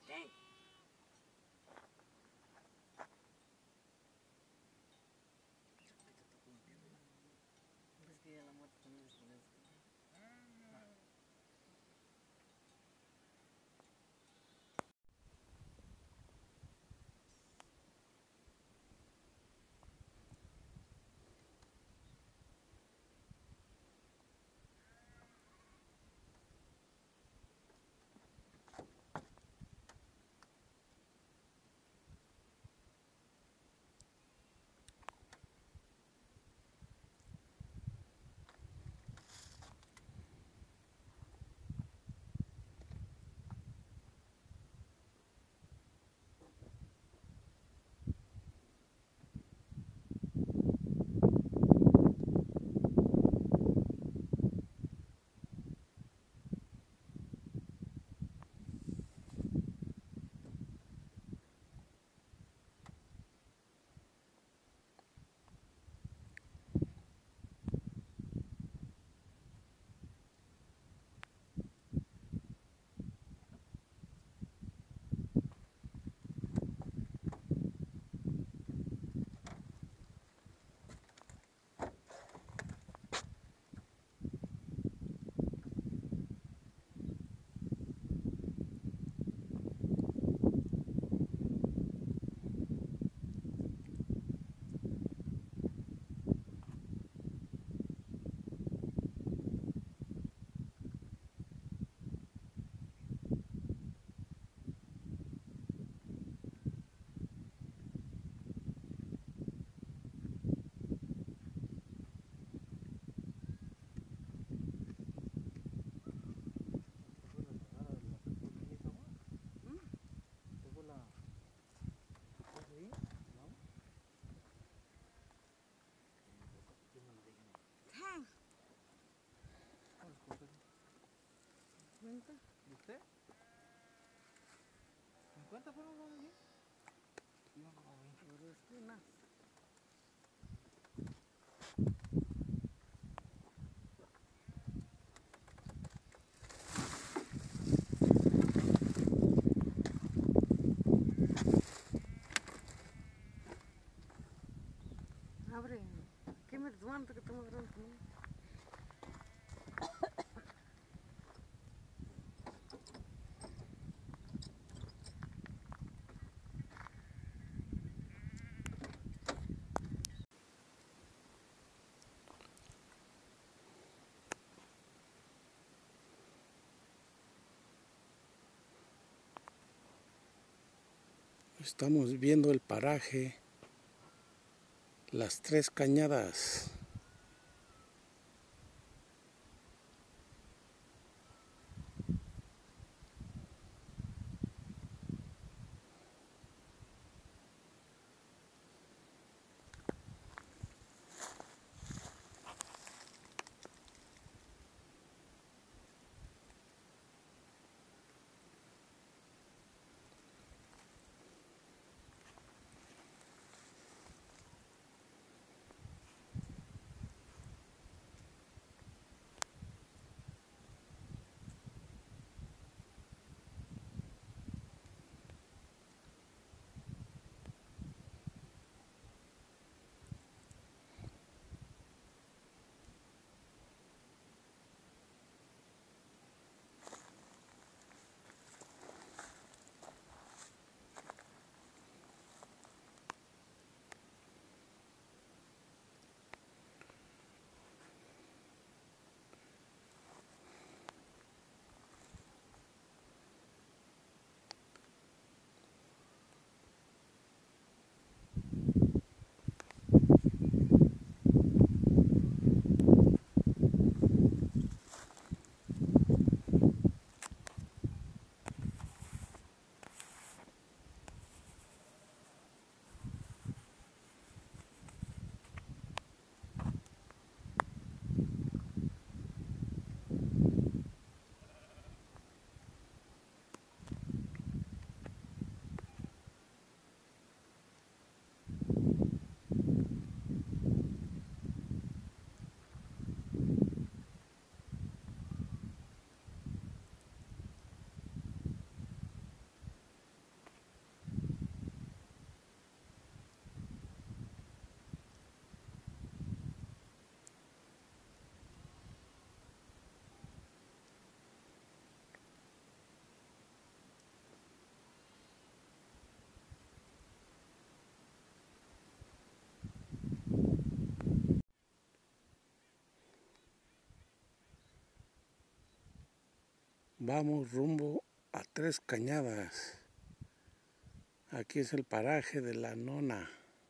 Thank ¿Y usted? ¿50 fueron los allí? Iban como 20 más. Abre. ¿Qué me desmanta que estamos grabando? Estamos viendo el paraje Las Tres Cañadas. Vamos rumbo a Tres Cañadas. Aquí es el paraje de La Nona.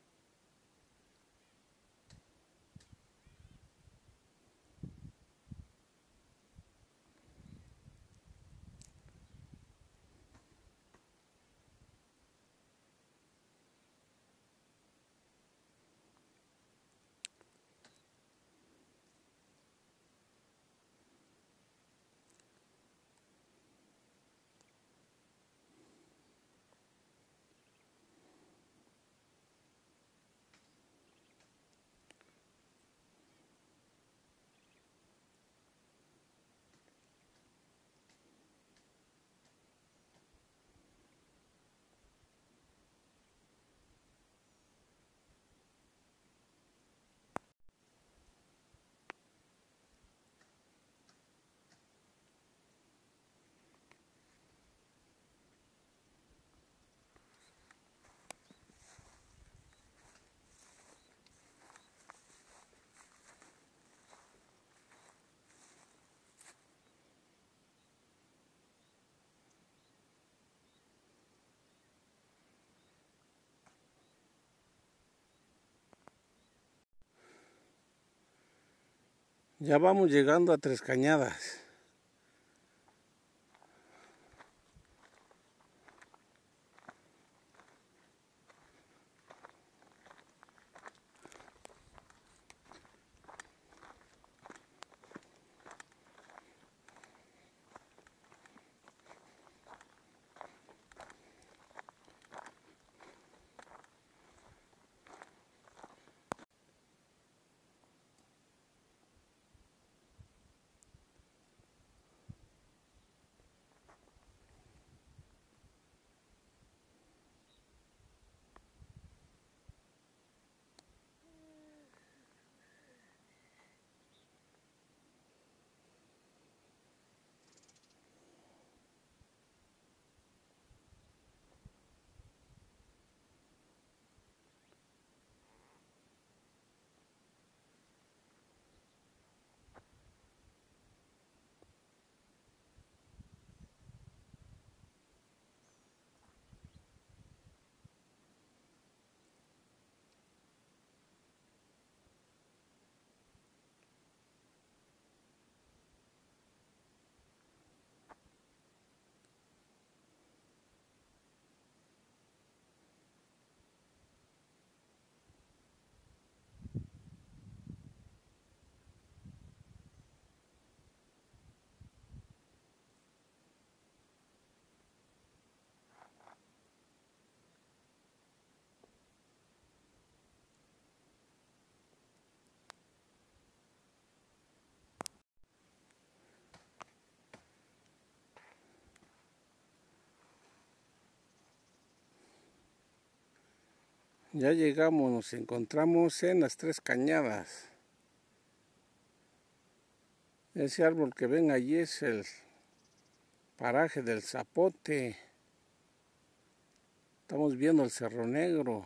Ya vamos llegando a Tres Cañadas. Ya llegamos, nos encontramos en las Tres Cañadas. Ese árbol que ven allí es el paraje del Zapote. Estamos viendo el Cerro Negro.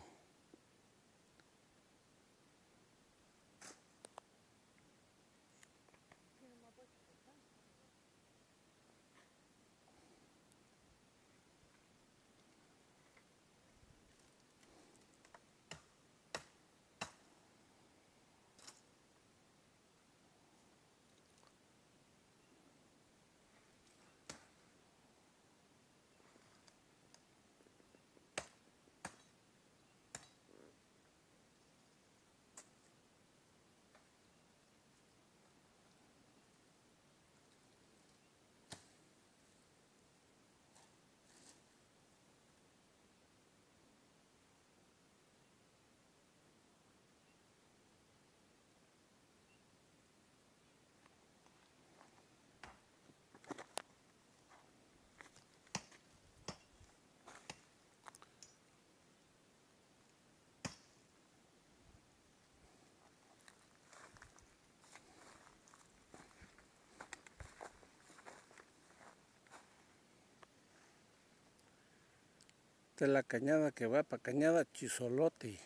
Esta es la cañada que va para Cañada Chisolote.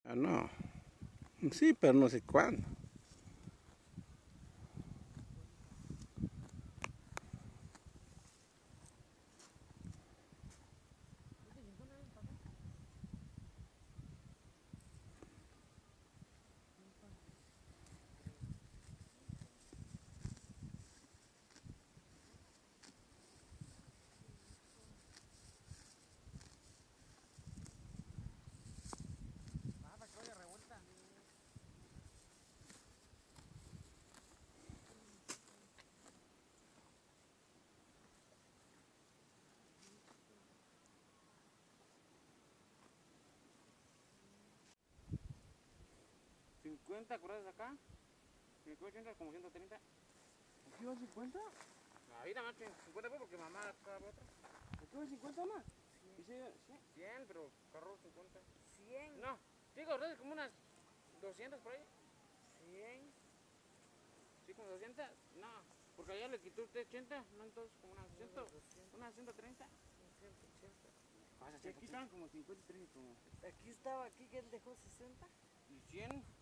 Ah, no. Sí, pero no sé cuándo. Nada, que vaya revuelta. ¿50 correos acá? ¿Me quedo 80 como 130? ¿Aquí va 50? Ahí nada más 50 pues porque mamá acá va otra. ¿Aquí va 50 más? ¿Y si, 100, pero carro 50. 100. No, digo, ¿verdad? Como unas 200 por ahí. 100. Sí, como 200. No, porque allá le quitó usted 80, no entonces como unas 100, 200, unas 130. 180. Y aquí estaban como 50 y 30 como. Aquí estaba, aquí que él dejó 60. ¿Y 100?